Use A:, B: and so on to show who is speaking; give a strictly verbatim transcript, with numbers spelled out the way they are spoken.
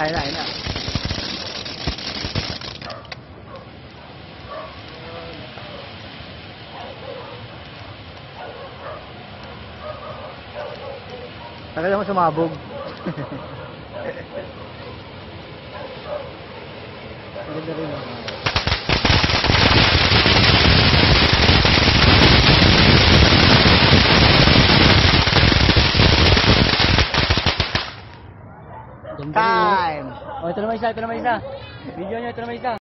A: na, ayun na, ayun na. Tagal naman sumabog. Maganda rin naman. Time! Oh, ito naman isa, ito naman isa. Video nyo, ito naman isa.